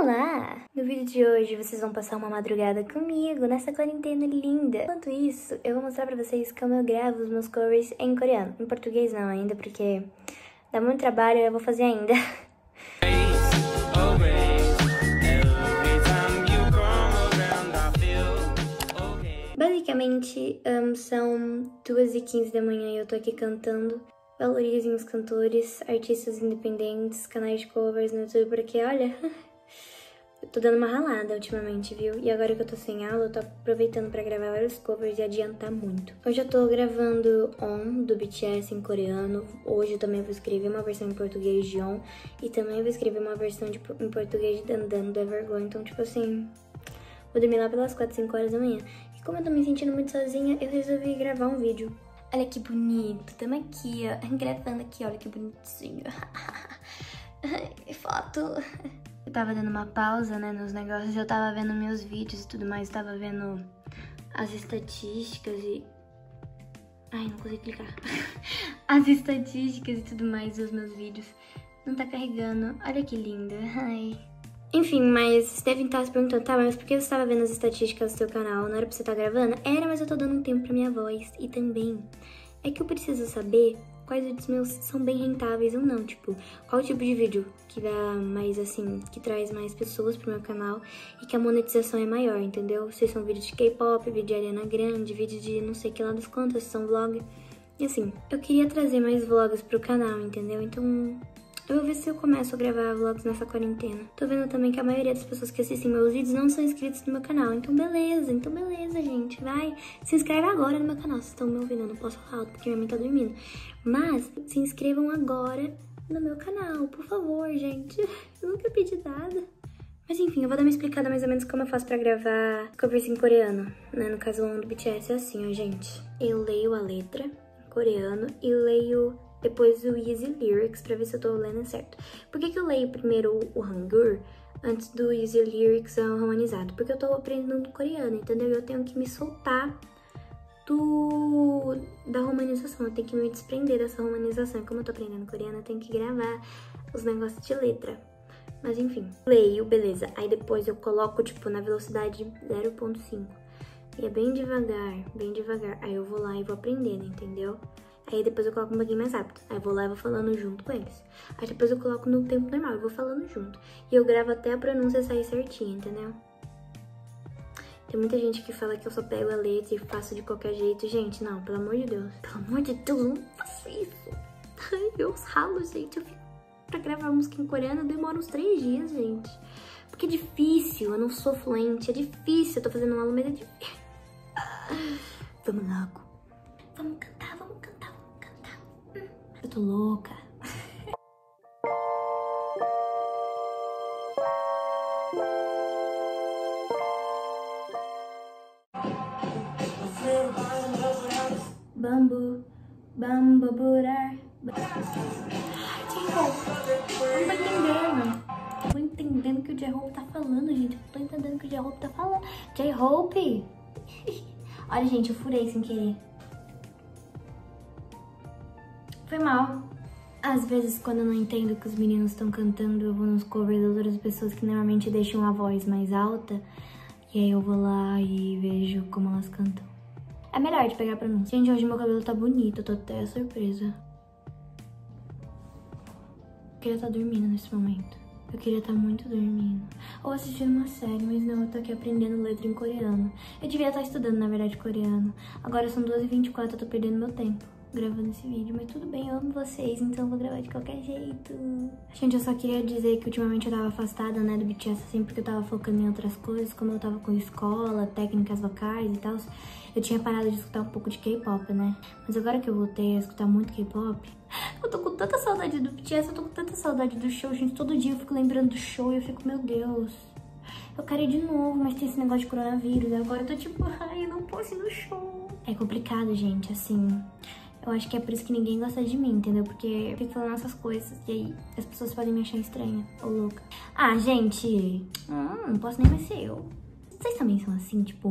Olá! No vídeo de hoje vocês vão passar uma madrugada comigo nessa quarentena linda. Enquanto isso, eu vou mostrar pra vocês como eu gravo os meus covers em coreano. Em português não ainda, porque dá muito trabalho e eu vou fazer ainda. Basicamente, são 2h15 da manhã e eu tô aqui cantando. Valorizem os cantores, artistas independentes, canais de covers no YouTube, porque olha, eu tô dando uma ralada ultimamente, viu? E agora que eu tô sem aula, eu tô aproveitando pra gravar vários covers e adiantar muito. Hoje eu tô gravando On, do BTS em coreano. Hoje eu também vou escrever uma versão em português de On. E também vou escrever uma versão em português de Dandan, do Everglow. Então, tipo assim, vou dormir lá pelas 4, 5 horas da manhã. E como eu tô me sentindo muito sozinha, eu resolvi gravar um vídeo. Olha que bonito, tamo aqui, ó, gravando aqui, olha que bonitinho. Foto. Eu tava dando uma pausa, né, nos negócios, eu tava vendo meus vídeos e tudo mais, tava vendo as estatísticas e... Ai, não consegui clicar. As estatísticas e tudo mais dos meus vídeos. Não tá carregando, olha que linda, ai... Enfim, mas vocês devem estar se perguntando, tá, mas por que você estava vendo as estatísticas do seu canal? Não era pra você estar gravando? Era, mas eu tô dando um tempo pra minha voz. E também, é que eu preciso saber quais vídeos meus são bem rentáveis ou não. Tipo, qual tipo de vídeo que dá mais, assim, que traz mais pessoas pro meu canal e que a monetização é maior, entendeu? Se são vídeos de K-pop, vídeo de Ariana Grande, vídeo de não sei que lá das quantas, se são vlog. E assim, eu queria trazer mais vlogs pro canal, entendeu? Então... eu vou ver se eu começo a gravar vlogs nessa quarentena. Tô vendo também que a maioria das pessoas que assistem meus vídeos não são inscritos no meu canal. Então beleza, gente. Vai, se inscreve agora no meu canal. Vocês estão me ouvindo, eu não posso falar alto porque minha mãe tá dormindo. Mas se inscrevam agora no meu canal, por favor, gente. Eu nunca pedi nada. Mas enfim, eu vou dar uma explicada mais ou menos como eu faço pra gravar covers em coreano, né? No caso, o do BTS é assim, ó, gente. Eu leio a letra em coreano e leio... depois o Easy Lyrics, pra ver se eu tô lendo certo. Por que eu leio primeiro o Hangul antes do Easy Lyrics romanizado? Porque eu tô aprendendo coreano, entendeu? Eu tenho que me soltar da romanização, eu tenho que me desprender dessa romanização. E como eu tô aprendendo coreano, eu tenho que gravar os negócios de letra. Mas enfim, leio, beleza. Aí depois eu coloco, tipo, na velocidade 0.5. E é bem devagar. Aí eu vou lá e vou aprendendo, entendeu? Aí depois eu coloco um pouquinho mais rápido. Aí eu vou lá e vou falando junto com eles. Aí depois eu coloco no tempo normal, eu vou falando junto. E eu gravo até a pronúncia sair certinha, entendeu? Tem muita gente que fala que eu só pego a letra e faço de qualquer jeito. Gente, não, pelo amor de Deus. Pelo amor de Deus, eu não faço isso. Ai, eu ralo, gente. Eu fico pra gravar música em coreano, demora uns 3 dias, gente. Porque é difícil, eu não sou fluente, é difícil. Eu tô fazendo uma aula, mas é difícil. Vamos logo. Vamos cantar. Eu tô louca. Bambu, burar. Não tô entendendo. Tô entendendo o que o J-Hope tá falando, gente. Eu tô entendendo o que o J-Hope tá falando. J-Hope! Olha, gente, eu furei sem querer. Foi mal. Às vezes, quando eu não entendo o que os meninos estão cantando, eu vou nos covers das outras pessoas que normalmente deixam a voz mais alta. E aí eu vou lá e vejo como elas cantam. É melhor de pegar pra mim. Gente, hoje meu cabelo tá bonito, eu tô até surpresa. Eu queria estar dormindo nesse momento. Eu queria estar muito dormindo. Ou assistindo uma série, mas não, eu tô aqui aprendendo letra em coreano. Eu devia estar estudando, na verdade, coreano. Agora são 2h24, eu tô perdendo meu tempo gravando esse vídeo, mas tudo bem, eu amo vocês, então eu vou gravar de qualquer jeito. Gente, eu só queria dizer que ultimamente eu tava afastada, né, do BTS, assim, porque eu tava focando em outras coisas, como eu tava com escola, técnicas vocais e tal, eu tinha parado de escutar um pouco de K-pop, né, mas agora que eu voltei a escutar muito K-pop, eu tô com tanta saudade do BTS, eu tô com tanta saudade do show, gente, todo dia eu fico lembrando do show e eu fico, meu Deus, eu quero ir de novo, mas tem esse negócio de coronavírus, agora eu tô tipo, ai, eu não posso ir no show. É complicado, gente, assim... eu acho que é por isso que ninguém gosta de mim, entendeu? Porque eu fico falando essas coisas e aí as pessoas podem me achar estranha ou louca. Ah, gente, não posso nem mais ser eu. Vocês também são assim, tipo...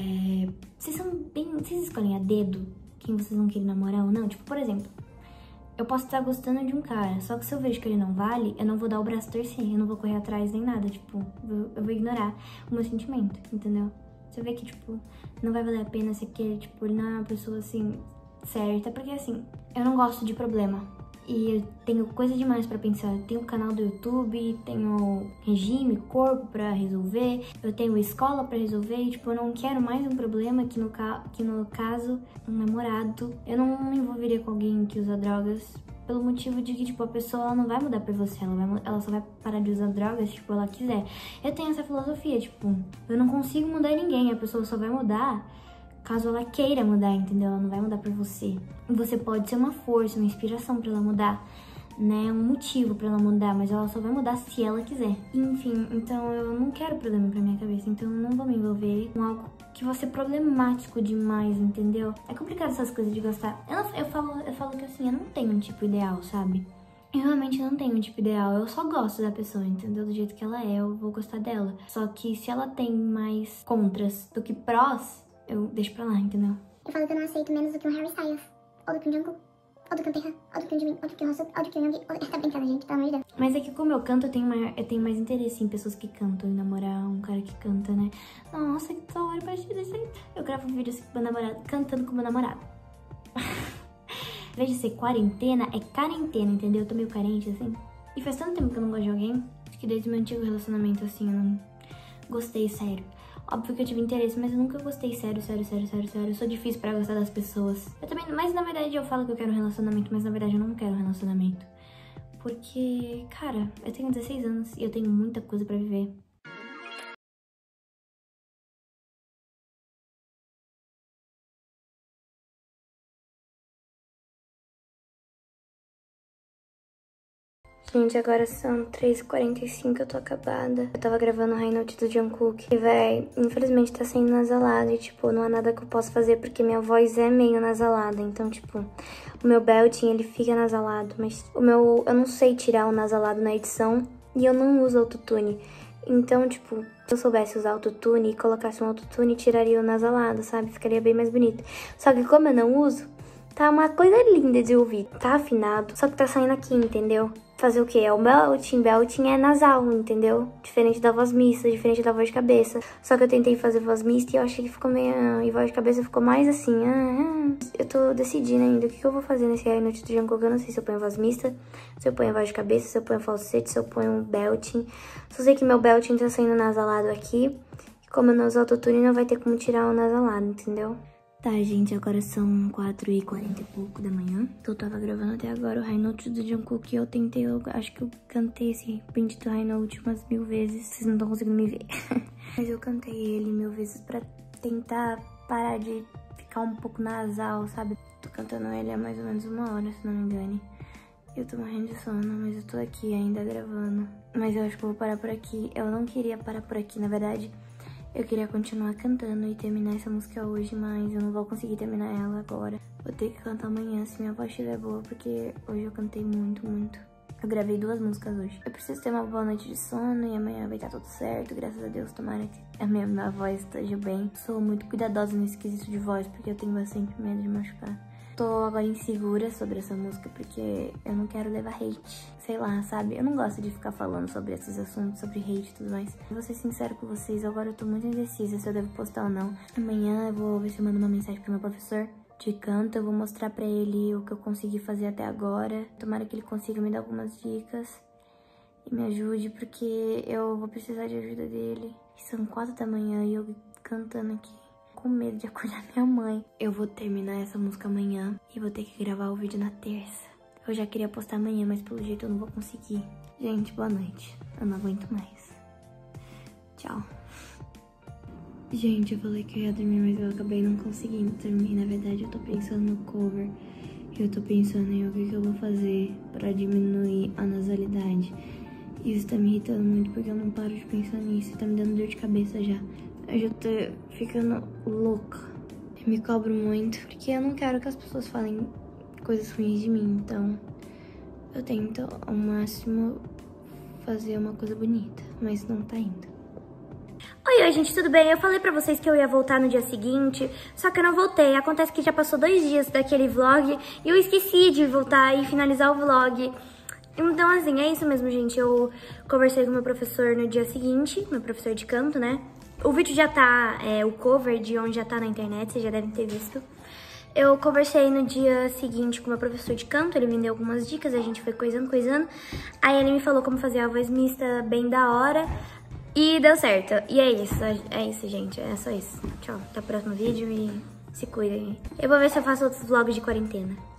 vocês são bem... vocês escolhem a dedo quem vocês vão querer namorar ou não? Tipo, por exemplo, eu posso estar gostando de um cara, só que se eu vejo que ele não vale, eu não vou dar o braço a torcer, eu não vou correr atrás nem nada, tipo, eu vou ignorar o meu sentimento, entendeu? Se eu ver que, tipo, não vai valer a pena se aquele, tipo, ele não é uma pessoa, assim, certa, porque, assim, eu não gosto de problema. E eu tenho coisa demais pra pensar. Eu tenho canal do YouTube, tenho regime, corpo pra resolver, eu tenho escola pra resolver e, tipo, eu não quero mais um problema que no caso, um namorado. Eu não me envolveria com alguém que usa drogas pelo motivo de que, tipo, a pessoa ela não vai mudar por você, ela só vai parar de usar drogas, tipo, ela quiser. Eu tenho essa filosofia, tipo, eu não consigo mudar ninguém, a pessoa só vai mudar caso ela queira mudar, entendeu? Ela não vai mudar por você. Você pode ser uma força, uma inspiração pra ela mudar, né? Um motivo pra ela mudar, mas ela só vai mudar se ela quiser. Enfim, então eu não quero problema pra minha cabeça, então eu não vou me envolver com algo que vai ser problemático demais, entendeu? É complicado essas coisas de gostar. Eu falo que assim, eu não tenho um tipo ideal, sabe? Eu realmente não tenho um tipo ideal, eu só gosto da pessoa, entendeu? Do jeito que ela é, eu vou gostar dela. Só que se ela tem mais contras do que prós, eu deixo pra lá, entendeu? Eu falo que eu não aceito menos do que um Harry Styles, ou do que um Jungkook, ou do que um Taeha, ou do que um Jimin, ou do que um Hoseok, ou do que um Yoongi, tá brincando, gente, pelo amor de Deus. Mas é que como eu canto, eu tenho mais interesse em pessoas que cantam, em namorar um cara que canta, né? Nossa, que da hora, parece desse aí. Eu gravo um vídeo assim com meu namorado, cantando com meu namorado. Em vez de ser quarentena, é carentena, entendeu? Eu tô meio carente, assim. E faz tanto tempo que eu não gosto de alguém, acho que desde o meu antigo relacionamento, assim, eu não gostei, sério. Óbvio que eu tive interesse, mas eu nunca gostei sério. Eu sou difícil pra gostar das pessoas. Eu também, mas na verdade eu falo que eu quero um relacionamento, mas na verdade eu não quero um relacionamento. Porque, cara, eu tenho 16 anos e eu tenho muita coisa pra viver. Gente, agora são 3h45, eu tô acabada. Eu tava gravando o High Note do Jungkook. E, véi, infelizmente tá sendo nasalado. E, tipo, não há nada que eu possa fazer, porque minha voz é meio nasalada. Então, tipo, o meu belting, ele fica nasalado. Mas eu não sei tirar o nasalado na edição. E eu não uso autotune. Então, tipo, se eu soubesse usar autotune e colocasse um autotune, tiraria o nasalado, sabe? Ficaria bem mais bonito. Só que como eu não uso, tá uma coisa linda de ouvir. Tá afinado, só que tá saindo aqui, entendeu? Fazer o quê? É o belting. Belting é nasal, entendeu? Diferente da voz mista, diferente da voz de cabeça. Só que eu tentei fazer voz mista e eu achei que ficou meio... E voz de cabeça ficou mais assim... Eu tô decidindo ainda o que eu vou fazer nesse High Note do Jungkook. Eu não sei se eu ponho voz mista, se eu ponho voz de cabeça, se eu ponho falsete, se eu ponho belting. Só sei que meu belting tá saindo nasalado aqui. E como eu não uso autotune, não vai ter como tirar o nasalado, entendeu? Tá, gente, agora são 4h40 e pouco da manhã. Eu tava gravando até agora o High Note do Jungkook e eu acho que eu cantei esse beat do High Note umas 1000 vezes. Vocês não estão conseguindo me ver. Mas eu cantei ele 1000 vezes pra tentar parar de ficar um pouco nasal, sabe? Tô cantando ele há mais ou menos 1 hora, se não me engane. Eu tô morrendo de sono, mas eu tô aqui ainda gravando. Mas eu acho que eu vou parar por aqui. Eu não queria parar por aqui, na verdade. Eu queria continuar cantando e terminar essa música hoje, mas eu não vou conseguir terminar ela agora. Vou ter que cantar amanhã se minha voz estiver boa, porque hoje eu cantei muito. Eu gravei 2 músicas hoje. Eu preciso ter uma boa noite de sono e amanhã vai estar tudo certo, graças a Deus. Tomara que a minha voz esteja bem. Sou muito cuidadosa nesse quesito de voz, porque eu tenho bastante medo de machucar. Tô agora insegura sobre essa música porque eu não quero levar hate. Sei lá, sabe? Eu não gosto de ficar falando sobre esses assuntos, sobre hate e tudo mais. Vou ser sincera com vocês, agora eu tô muito indecisa se eu devo postar ou não. Amanhã eu vou ver se eu mando uma mensagem pro meu professor de canto. Eu vou mostrar pra ele o que eu consegui fazer até agora. Tomara que ele consiga me dar algumas dicas e me ajude, porque eu vou precisar de ajuda dele. São 4 da manhã e eu cantando aqui, com medo de acordar minha mãe. Eu vou terminar essa música amanhã e vou ter que gravar o vídeo na terça. Eu já queria postar amanhã, mas pelo jeito eu não vou conseguir. Gente, boa noite. Eu não aguento mais. Tchau. Gente, eu falei que eu ia dormir, mas eu acabei não conseguindo dormir. Na verdade, eu tô pensando no cover. Eu tô pensando em o que eu vou fazer pra diminuir a nasalidade. Isso tá me irritando muito porque eu não paro de pensar nisso. Tá me dando dor de cabeça já. Eu já tô ficando louca. Eu me cobro muito porque eu não quero que as pessoas falem coisas ruins de mim. Então eu tento ao máximo fazer uma coisa bonita, mas não tá indo. Oi, gente, tudo bem? Eu falei pra vocês que eu ia voltar no dia seguinte, só que eu não voltei. Acontece que já passou 2 dias daquele vlog e eu esqueci de voltar e finalizar o vlog. Então, assim, é isso mesmo, gente. Eu conversei com o meu professor no dia seguinte, meu professor de canto, né? O vídeo já tá, o cover de onde já tá na internet, vocês já devem ter visto. Eu conversei no dia seguinte com o meu professor de canto, ele me deu algumas dicas, a gente foi coisando. Aí ele me falou como fazer a voz mista bem da hora. E deu certo. E é isso, gente. É só isso. Tchau. Até o próximo vídeo e se cuidem. Eu vou ver se eu faço outros vlogs de quarentena.